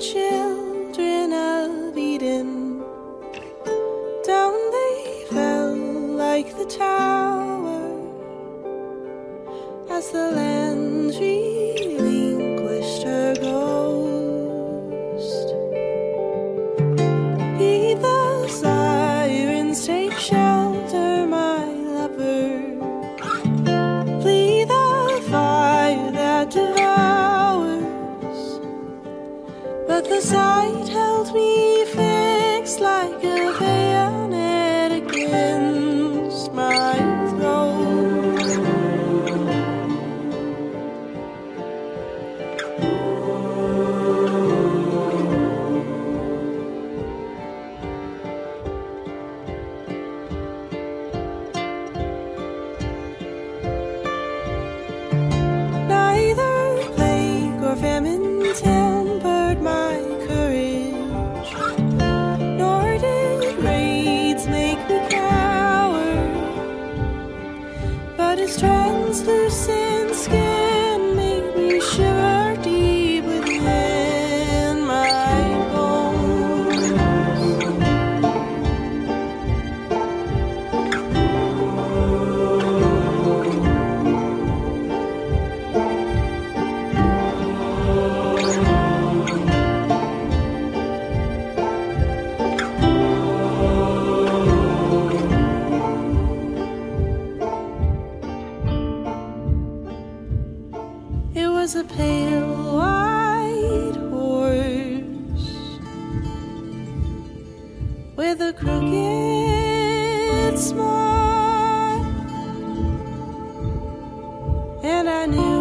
children of Eden. Down they fell like the tower as the land relinquished her ghost. Heed the sirens, take shelter, my lover. Flee the fire that devours. But the sight held me fixed like a bayonet against my throat. Neither plague or famine tempered my courage, nor did raids make me coward, but his translucent skin made me shiver deep within my bones. It was a pale white horse with a crooked smile, and I knew